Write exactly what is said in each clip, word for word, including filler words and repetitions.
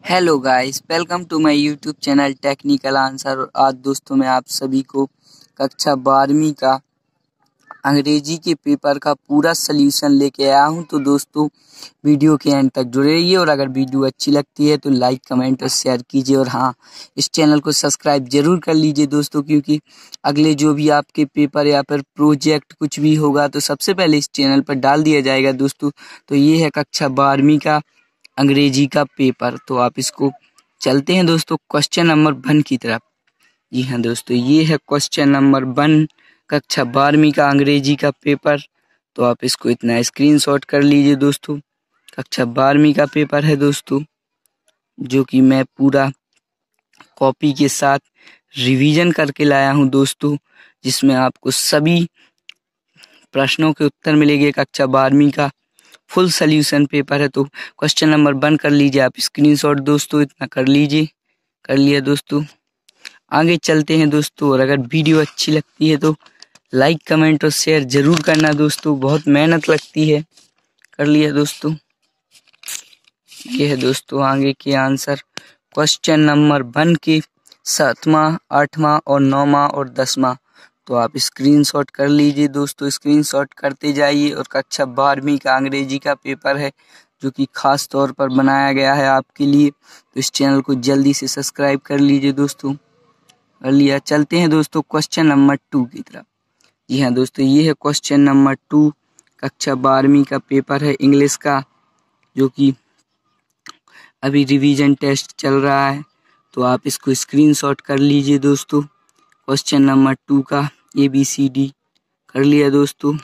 Hello guys, welcome to my YouTube channel technical answer. और आज दोस्तों मैं आप सभी को कक्षा बारहवीं का अंग्रेजी के पेपर का पूरा सलूशन लेके आया हूं। तो दोस्तों वीडियो के एंड तक जुड़े रहिए और अगर वीडियो अच्छी लगती है तो लाइक कमेंट और शेयर कीजिए। और हाँ, इस चैनल को सब्सक्राइब जरूर कर लीजिए दोस्तों, क्योंकि अगले जो भी आपके पेपर या फिर प्रोजेक्ट कुछ भी होगा तो सबसे पहले इस चैनल पर डाल दिया जाएगा दोस्तों। तो ये है कक्षा बारहवीं का अंग्रेजी का पेपर। तो आप इसको चलते हैं दोस्तों क्वेश्चन नंबर वन की तरफ। जी हाँ दोस्तों, ये है क्वेश्चन नंबर वन, कक्षा बारहवीं का अंग्रेजी का पेपर। तो आप इसको इतना स्क्रीनशॉट कर लीजिए दोस्तों। कक्षा बारहवीं का पेपर है दोस्तों, जो कि मैं पूरा कॉपी के साथ रिवीजन करके लाया हूँ दोस्तों, जिसमें आपको सभी प्रश्नों के उत्तर मिलेंगे। कक्षा बारहवीं का फुल सॉल्यूशन पेपर है। तो क्वेश्चन नंबर वन कर लीजिए आप स्क्रीनशॉट दोस्तों, इतना कर लीजिए। कर लिया दोस्तों, आगे चलते हैं दोस्तों। और अगर वीडियो अच्छी लगती है तो लाइक कमेंट और शेयर जरूर करना दोस्तों, बहुत मेहनत लगती है। कर लिया दोस्तों, ये है दोस्तों आगे के आंसर क्वेश्चन नंबर वन के सातवां, आठवां और नौवां और दसवां। तो आप स्क्रीनशॉट कर लीजिए दोस्तों, स्क्रीनशॉट करते जाइए। और कक्षा बारहवीं का अंग्रेजी का पेपर है, जो कि खास तौर पर बनाया गया है आपके लिए। तो इस चैनल को जल्दी से सब्सक्राइब कर लीजिए दोस्तों। कर लिया, चलते हैं दोस्तों क्वेश्चन नंबर टू की तरफ। जी हाँ दोस्तों, ये है क्वेश्चन नंबर टू, कक्षा बारहवीं का पेपर है इंग्लिश का, जो कि अभी रिवीजन टेस्ट चल रहा है। तो आप इसको स्क्रीनशॉट कर लीजिए दोस्तों, क्वेश्चन नंबर टू का ए बी सी डी। कर लिया दोस्तों,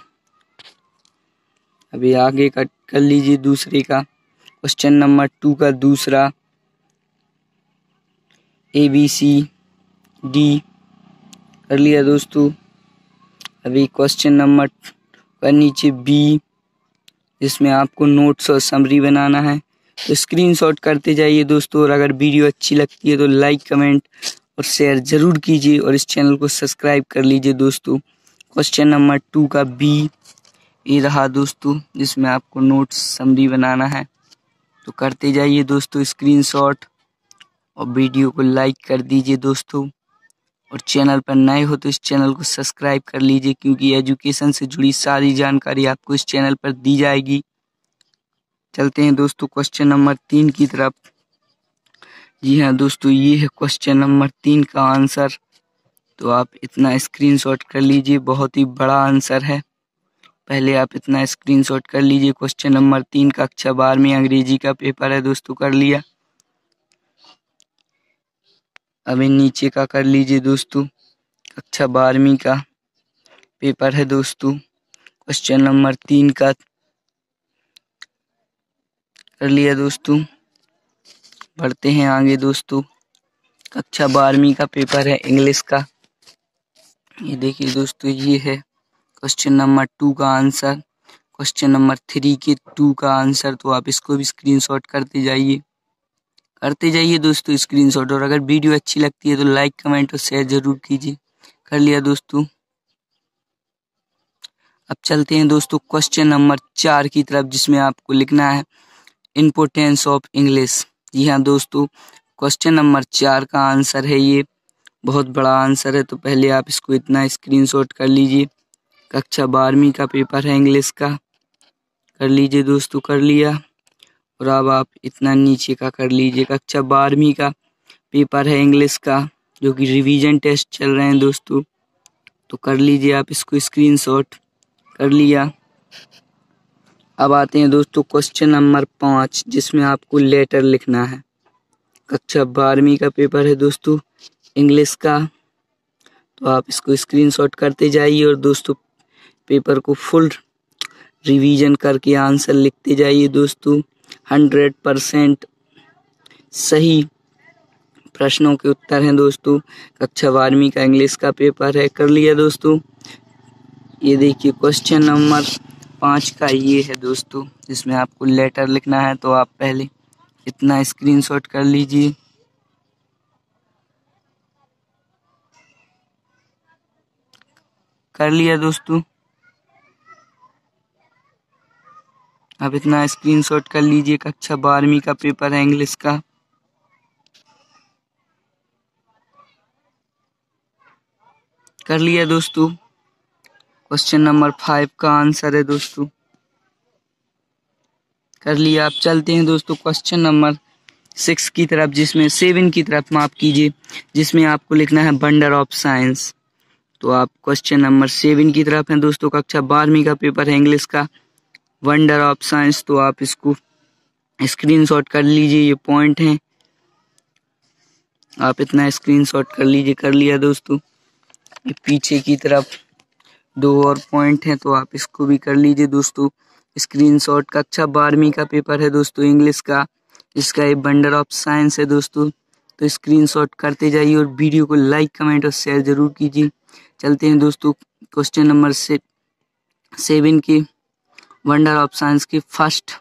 अभी आगे का कर लीजिए दूसरे का, क्वेश्चन नंबर टू का दूसरा ए बी सी डी। कर लिया दोस्तों, अभी क्वेश्चन नंबर का नीचे बी, जिसमें आपको नोट्स और समरी बनाना है। तो स्क्रीनशॉट करते जाइए दोस्तों। और अगर वीडियो अच्छी लगती है तो लाइक कमेंट और शेयर जरूर कीजिए और इस चैनल को सब्सक्राइब कर लीजिए दोस्तों। क्वेश्चन नंबर टू का बी ये रहा दोस्तों, जिसमें आपको नोट्स समरी बनाना है। तो करते जाइए दोस्तों स्क्रीनशॉट और वीडियो को लाइक कर दीजिए दोस्तों। और चैनल पर नए हो तो इस चैनल को सब्सक्राइब कर लीजिए, क्योंकि एजुकेशन से जुड़ी सारी जानकारी आपको इस चैनल पर दी जाएगी। चलते हैं दोस्तों क्वेश्चन नंबर तीन की तरफ। जी हाँ दोस्तों, ये है क्वेश्चन नंबर तीन का आंसर। तो आप इतना स्क्रीनशॉट कर लीजिए, बहुत ही बड़ा आंसर है। पहले आप इतना स्क्रीनशॉट कर लीजिए। क्वेश्चन नंबर तीन, कक्षा बारहवीं अंग्रेजी का पेपर है दोस्तों। कर लिया, अभी नीचे का कर लीजिए दोस्तों, कक्षा बारहवीं का पेपर है दोस्तों, क्वेश्चन नंबर तीन का। कर लिया दोस्तों, बढ़ते हैं आगे दोस्तों। कक्षा बारहवीं का पेपर है इंग्लिश का। ये देखिए दोस्तों, ये है क्वेश्चन नंबर टू का आंसर, क्वेश्चन नंबर थ्री के टू का आंसर। तो आप इसको भी स्क्रीनशॉट करते जाइए करते जाइए दोस्तों स्क्रीनशॉट। और अगर वीडियो अच्छी लगती है तो लाइक कमेंट और शेयर जरूर कीजिए। कर लिया दोस्तों, अब चलते हैं दोस्तों क्वेश्चन नंबर चार की तरफ, जिसमें आपको लिखना है इम्पोर्टेंस ऑफ इंग्लिश। जी हाँ दोस्तों, क्वेश्चन नंबर चार का आंसर है ये, बहुत बड़ा आंसर है। तो पहले आप इसको इतना स्क्रीनशॉट कर लीजिए। कक्षा बारहवीं का पेपर है इंग्लिश का। कर लीजिए दोस्तों, कर लिया। और अब आप इतना नीचे का कर लीजिए, कक्षा बारहवीं का पेपर है इंग्लिश का, जो कि रिवीजन टेस्ट चल रहे हैं दोस्तों। तो कर लीजिए आप इसको स्क्रीनशॉट। कर लिया, अब आते हैं दोस्तों क्वेश्चन नंबर पाँच, जिसमें आपको लेटर लिखना है। कक्षा बारहवीं का पेपर है दोस्तों इंग्लिश का। तो आप इसको स्क्रीनशॉट करते जाइए और दोस्तों पेपर को फुल रिवीजन करके आंसर लिखते जाइए दोस्तों। हंड्रेड परसेंट सही प्रश्नों के उत्तर हैं दोस्तों। कक्षा बारहवीं का इंग्लिश का पेपर है। कर लिया दोस्तों, ये देखिए क्वेश्चन नंबर पाँच का ये है दोस्तों, जिसमें आपको लेटर लिखना है। तो आप पहले इतना स्क्रीनशॉट कर लीजिए। कर लिया दोस्तों, अब इतना स्क्रीनशॉट कर लीजिए। कक्षा बारहवीं का पेपर है इंग्लिश का। कर लिया दोस्तों। क्वेश्चन नंबर फाइव का आंसर है दोस्तों, कर लिया। आप चलते हैं दोस्तों क्वेश्चन नंबर सिक्स की तरफ, जिसमें सेवन की तरफ माफ कीजिए, जिसमें आपको लिखना है वंडर ऑफ साइंस। तो आप क्वेश्चन नंबर सेवन की तरफ हैं दोस्तों। कक्षा बारहवीं का पेपर है इंग्लिश का, वंडर ऑफ साइंस। तो आप इसको स्क्रीनशॉट कर लीजिए, ये पॉइंट हैं, आप इतना स्क्रीनशॉट कर लीजिए। कर लिया दोस्तों। ये पीछे की तरफ दो और पॉइंट हैं, तो आप इसको भी कर लीजिए दोस्तों स्क्रीनशॉट। कक्षा बारहवीं का पेपर है दोस्तों इंग्लिश का, इसका ये वंडर ऑफ साइंस है दोस्तों। तो स्क्रीनशॉट करते जाइए और वीडियो को लाइक कमेंट और शेयर जरूर कीजिए। चलते हैं दोस्तों क्वेश्चन नंबर से सेवन के वंडर ऑफ साइंस के फर्स्ट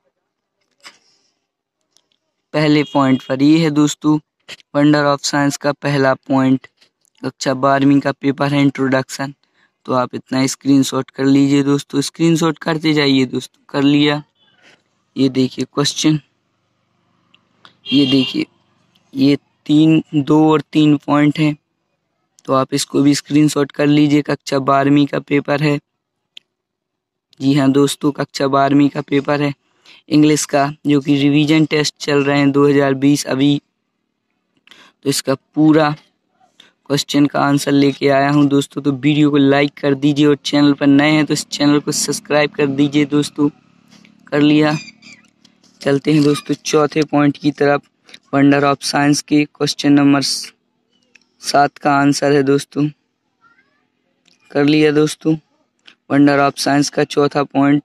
पहले पॉइंट पर। ये है दोस्तों वंडर ऑफ साइंस का पहला पॉइंट, कक्षा बारहवीं का पेपर है इंट्रोडक्शन। तो आप इतना स्क्रीनशॉट कर लीजिए दोस्तों, स्क्रीनशॉट करते जाइए दोस्तों। कर लिया। ये देखिए क्वेश्चन, ये देखिए ये तीन दो और तीन पॉइंट हैं, तो आप इसको भी स्क्रीनशॉट कर लीजिए। कक्षा बारहवीं का पेपर है, जी हाँ दोस्तों, कक्षा बारहवीं का पेपर है इंग्लिश का, जो कि रिवीजन टेस्ट चल रहे हैं दो हज़ार बीस अभी। तो इसका पूरा क्वेश्चन का आंसर लेके आया हूँ दोस्तों। तो वीडियो को लाइक कर दीजिए और चैनल पर नए हैं तो इस चैनल को सब्सक्राइब कर दीजिए दोस्तों। कर लिया। चलते हैं दोस्तों चौथे पॉइंट की तरफ, वंडर ऑफ साइंस के क्वेश्चन नंबर सात का आंसर है दोस्तों। कर लिया दोस्तों। वंडर ऑफ साइंस का चौथा पॉइंट,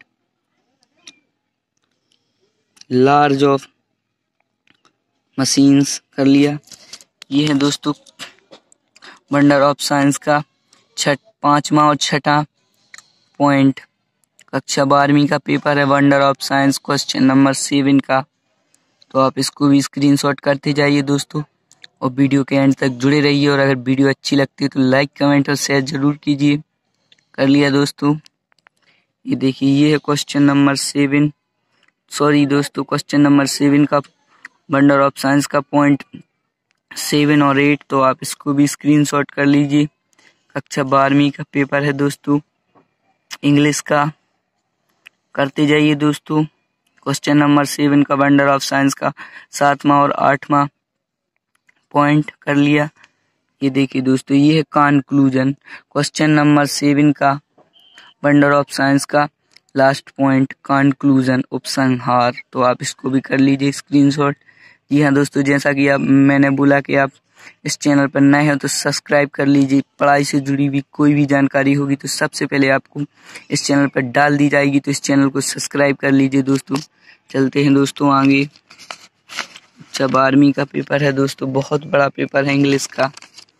लार्ज ऑफ मशीन्स। कर लिया। ये है दोस्तों वंडर ऑफ साइंस का छठ पांचवा और छठा पॉइंट, कक्षा बारहवीं का पेपर है wonder of science question number seven का। तो आप इसको भी स्क्रीनशॉट करते जाइए दोस्तों और वीडियो के एंड तक जुड़े रहिए। और अगर वीडियो अच्छी लगती है तो लाइक कमेंट और शेयर जरूर कीजिए। कर लिया दोस्तों। ये देखिए ये है क्वेश्चन नंबर सेवन, सॉरी दोस्तों क्वेश्चन नंबर सेवन का वंडर ऑफ साइंस का पॉइंट सेवन और एट। तो आप इसको भी स्क्रीनशॉट कर लीजिए। कक्षा बारहवीं का पेपर है दोस्तों इंग्लिश का। करते जाइए दोस्तों। क्वेश्चन नंबर सेवन का वंडर ऑफ साइंस का सातवां और आठवां पॉइंट। कर लिया। ये देखिए दोस्तों ये है कंक्लूजन, क्वेश्चन नंबर सेवन का वंडर ऑफ साइंस का लास्ट पॉइंट, कंक्लूजन उपसंहार। तो आप इसको भी कर लीजिए स्क्रीनशॉट। जी हाँ दोस्तों, जैसा कि आप मैंने बोला कि आप इस चैनल पर नए हैं तो सब्सक्राइब कर लीजिए। पढ़ाई से जुड़ी हुई कोई भी जानकारी होगी तो सबसे पहले आपको इस चैनल पर डाल दी जाएगी, तो इस चैनल को सब्सक्राइब कर लीजिए दोस्तों। चलते हैं दोस्तों आगे। अच्छा बारहवीं का पेपर है दोस्तों, बहुत बड़ा पेपर है इंग्लिश का,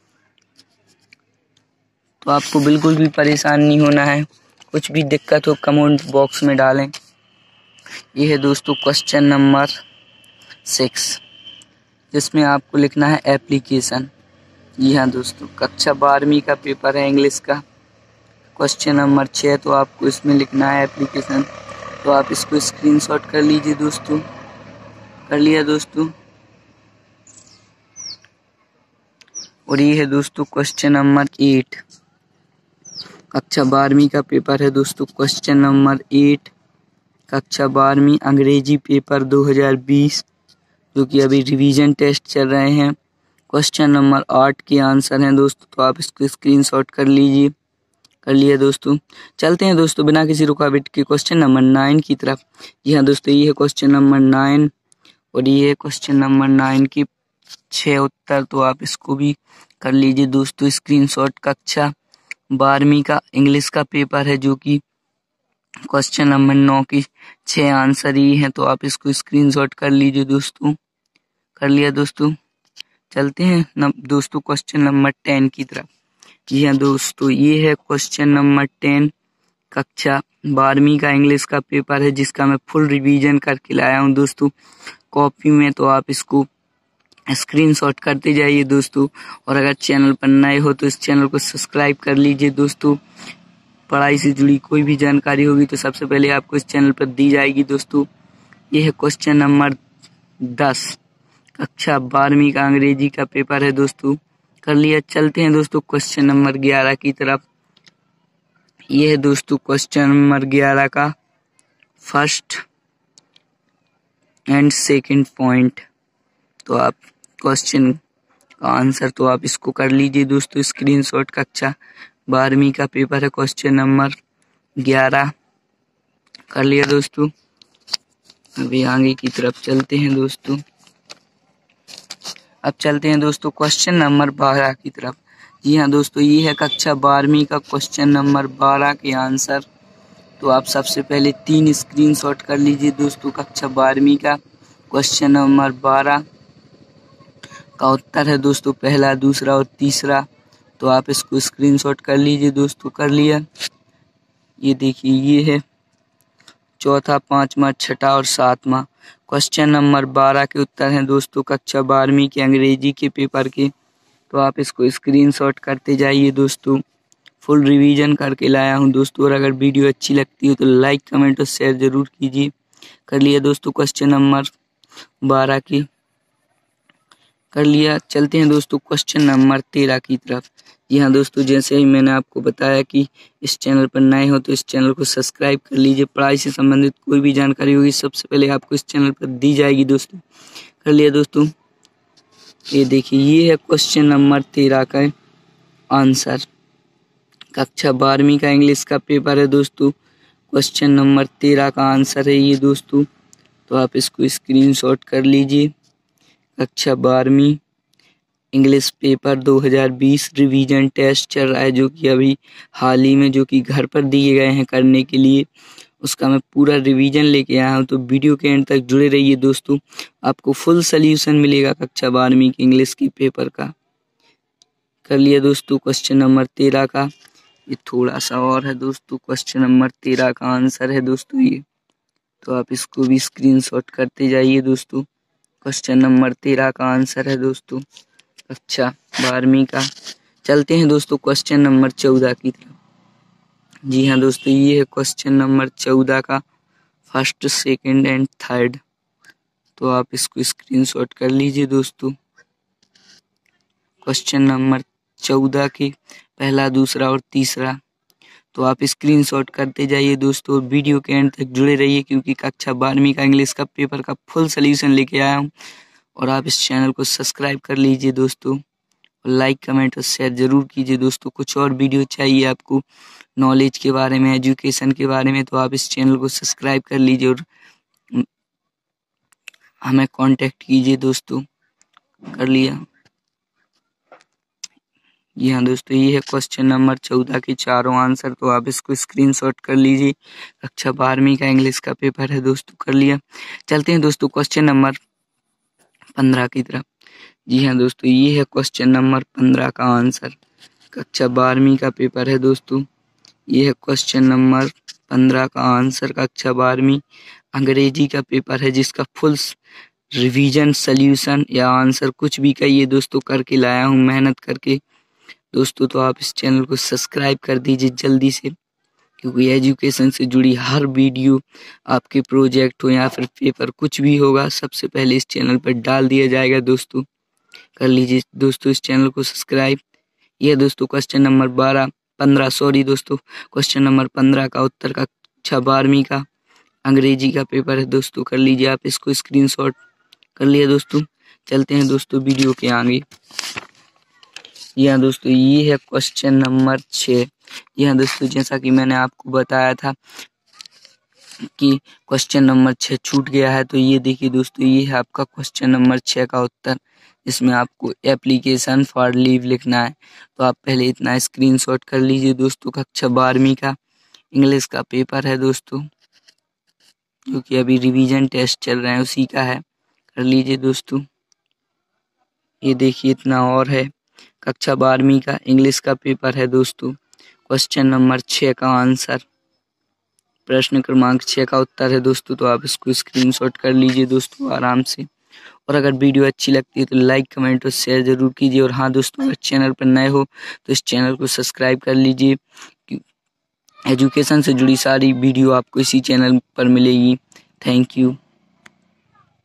तो आपको बिल्कुल भी परेशान नहीं होना है। कुछ भी दिक्कत हो कमेंट बॉक्स में डालें। ये है दोस्तों क्वेश्चन नंबर सिक्स, जिसमें आपको लिखना है एप्लीकेशन। जी हाँ दोस्तों, कक्षा बारहवीं का पेपर है इंग्लिश का, क्वेश्चन नंबर छः। तो आपको इसमें लिखना है एप्लीकेशन। तो आप इसको स्क्रीनशॉट कर लीजिए दोस्तों। कर लिया दोस्तों। और ये है दोस्तों क्वेश्चन नंबर एट, कक्षा बारहवीं का पेपर है दोस्तों, क्वेश्चन नंबर एट, कक्षा बारहवीं अंग्रेजी पेपर दो हज़ार बीस, जो कि अभी रिवीजन टेस्ट चल रहे हैं। क्वेश्चन नंबर आठ के आंसर हैं दोस्तों। तो आप इसको स्क्रीनशॉट कर लीजिए। कर लिया दोस्तों। चलते हैं दोस्तों बिना किसी रुकावट के क्वेश्चन नंबर नाइन की तरफ। जी हाँ दोस्तों, ये है क्वेश्चन नंबर नाइन और ये है क्वेश्चन नंबर नाइन की छः उत्तर। तो आप इसको भी कर लीजिए दोस्तों स्क्रीनशॉट। कक्षा बारहवीं का इंग्लिश का पेपर है, जो कि क्वेश्चन नंबर नौ की छः आंसर ही हैं। तो आप इसको स्क्रीनशॉट कर लीजिए दोस्तों। कर लिया दोस्तों। चलते हैं न, दोस्तों क्वेश्चन नंबर टेन की तरफ। जी हाँ दोस्तों, ये है क्वेश्चन नंबर टेन, कक्षा बारहवीं का इंग्लिश का पेपर है, जिसका मैं फुल रिवीजन करके लाया हूँ दोस्तों कॉपी में। तो आप इसको स्क्रीनशॉट करते जाइए दोस्तों। और अगर चैनल पर नए हो तो इस चैनल को सब्सक्राइब कर लीजिए दोस्तों। पढ़ाई से जुड़ी कोई भी जानकारी होगी तो सबसे पहले आपको इस चैनल पर दी जाएगी दोस्तों। ये है क्वेश्चन नंबर दस, कक्षा बारहवीं का अंग्रेजी का पेपर है दोस्तों, कर लिया। चलते हैं दोस्तों क्वेश्चन नंबर ग्यारह की तरफ। ये है दोस्तों क्वेश्चन नंबर ग्यारह का फर्स्ट एंड सेकंड पॉइंट। तो आप क्वेश्चन का आंसर तो आप इसको कर लीजिए दोस्तों स्क्रीनशॉट। कक्षा बारहवीं का पेपर है, क्वेश्चन नंबर ग्यारह कर लिया दोस्तों। अभी आगे की तरफ चलते हैं दोस्तों। अब चलते हैं दोस्तों क्वेश्चन नंबर बारह की तरफ। जी हाँ दोस्तों, ये है कक्षा बारहवीं का क्वेश्चन नंबर बारह के आंसर। तो आप सबसे पहले तीन स्क्रीनशॉट कर लीजिए दोस्तों। कक्षा बारहवीं का क्वेश्चन नंबर बारह का उत्तर है दोस्तों पहला, दूसरा और तीसरा। तो आप इसको स्क्रीनशॉट कर लीजिए दोस्तों। कर लिया। ये देखिए, ये है चौथा, पांचवा, छठा और सातवां। क्वेश्चन नंबर बारह के उत्तर हैं दोस्तों कक्षा बारहवीं के अंग्रेजी के पेपर के। तो आप इसको स्क्रीनशॉट करते जाइए दोस्तों। फुल रिवीजन करके लाया हूं दोस्तों। और अगर वीडियो अच्छी लगती हो तो लाइक, कमेंट और शेयर जरूर कीजिए। कर लिया दोस्तों क्वेश्चन नंबर बारह की। कर लिया। चलते हैं दोस्तों क्वेश्चन नंबर तेरह की तरफ। जी हाँ दोस्तों, जैसे ही मैंने आपको बताया कि इस चैनल पर नए हो तो इस चैनल को सब्सक्राइब कर लीजिए। पढ़ाई से संबंधित कोई भी जानकारी होगी सबसे पहले आपको इस चैनल पर दी जाएगी दोस्तों। कर लिया दोस्तों। ये देखिए, ये है क्वेश्चन नंबर तेरह का आंसर। कक्षा बारहवीं का इंग्लिश का पेपर है दोस्तों। क्वेश्चन नंबर तेरह का आंसर है ये दोस्तों। तो आप इसको स्क्रीनशॉट कर लीजिए। कक्षा बारहवीं इंग्लिश पेपर दो हज़ार बीस रिवीजन टेस्ट चल रहा है, जो कि अभी हाल ही में जो कि घर पर दिए गए हैं करने के लिए। उसका मैं पूरा रिवीजन लेके आया हूँ। तो वीडियो के एंड तक जुड़े रहिए दोस्तों। आपको फुल सॉल्यूशन मिलेगा कक्षा बारहवीं के इंग्लिश के पेपर का। कर लिया दोस्तों क्वेश्चन नंबर तेरह का। ये थोड़ा सा और है दोस्तों। क्वेश्चन नंबर तेरह का आंसर है दोस्तों ये। तो आप इसको भी स्क्रीनशॉट करते जाइए दोस्तों। क्वेश्चन नंबर तेरह का आंसर है दोस्तों कक्षा बारहवीं का। चलते हैं दोस्तों क्वेश्चन नंबर चौदह की तरफ। जी हाँ दोस्तों, ये है क्वेश्चन नंबर चौदह का फर्स्ट, सेकंड एंड थर्ड। तो आप इसको स्क्रीनशॉट कर लीजिए दोस्तों। क्वेश्चन नंबर चौदह के पहला, दूसरा और तीसरा। तो आप स्क्रीनशॉट करते जाइए दोस्तों। वीडियो के एंड तक जुड़े रहिए, क्योंकि कक्षा बारहवीं का इंग्लिश का पेपर का फुल सॉल्यूशन लेके आया हूँ। और आप इस चैनल को सब्सक्राइब कर लीजिए दोस्तों। और लाइक, कमेंट और शेयर जरूर कीजिए दोस्तों। कुछ और वीडियो चाहिए आपको नॉलेज के बारे में, एजुकेशन के बारे में, तो आप इस चैनल को सब्सक्राइब कर लीजिए और हमें कांटेक्ट कीजिए दोस्तों। कर लिया। जी हाँ दोस्तों, ये है क्वेश्चन नंबर चौदह के चारों आंसर। तो आप इसको स्क्रीनशॉट कर लीजिए। कक्षा बारहवीं का इंग्लिश का पेपर है दोस्तों। कर लिया। चलते हैं दोस्तों क्वेश्चन नंबर पंद्रह की तरफ। जी हाँ दोस्तों, ये है क्वेश्चन नंबर पंद्रह का आंसर। कक्षा बारहवीं का पेपर है दोस्तों। ये है क्वेश्चन नंबर पंद्रह का आंसर। कक्षा बारहवीं अंग्रेजी का पेपर है, जिसका फुल रिवीजन, सॉल्यूशन या आंसर कुछ भी कहिए दोस्तों करके लाया हूँ मेहनत करके दोस्तों। तो आप इस चैनल को सब्सक्राइब कर दीजिए जल्दी से, क्योंकि एजुकेशन से जुड़ी हर वीडियो, आपके प्रोजेक्ट हो या फिर पेपर कुछ भी होगा, सबसे पहले इस चैनल पर डाल दिया जाएगा दोस्तों। कर लीजिए दोस्तों इस चैनल को सब्सक्राइब। यह दोस्तों क्वेश्चन नंबर बारह पंद्रह सॉरी दोस्तों क्वेश्चन नंबर पंद्रह का उत्तर का कक्षा बारहवीं का अंग्रेजी का पेपर है दोस्तों। कर लीजिए आप इसको स्क्रीनशॉट। कर लिया दोस्तों। चलते हैं दोस्तों वीडियो के आगे। यहाँ दोस्तों, ये है क्वेश्चन नंबर छः। यहाँ दोस्तों, जैसा कि मैंने आपको बताया था कि क्वेश्चन नंबर छः छूट गया है, तो ये देखिए दोस्तों, ये है आपका क्वेश्चन नंबर छः का उत्तर। इसमें आपको एप्लीकेशन फॉर लीव लिखना है। तो आप पहले इतना स्क्रीनशॉट कर लीजिए दोस्तों। कक्षा बारहवीं का इंग्लिश का पेपर है दोस्तों, जो कि अभी रिवीजन टेस्ट चल रहे हैं, उसी का है। कर लीजिए दोस्तों। ये देखिए, इतना और है। कक्षा बारहवीं का इंग्लिश का पेपर है दोस्तों। क्वेश्चन नंबर छः का आंसर, प्रश्न क्रमांक छः का उत्तर है दोस्तों। तो आप इसको स्क्रीनशॉट कर लीजिए दोस्तों आराम से। और अगर वीडियो अच्छी लगती है तो लाइक, कमेंट और शेयर जरूर कीजिए। और हाँ दोस्तों, अगर चैनल पर नए हो तो इस चैनल को सब्सक्राइब कर लीजिए। एजुकेशन से जुड़ी सारी वीडियो आपको इसी चैनल पर मिलेगी। Thank you.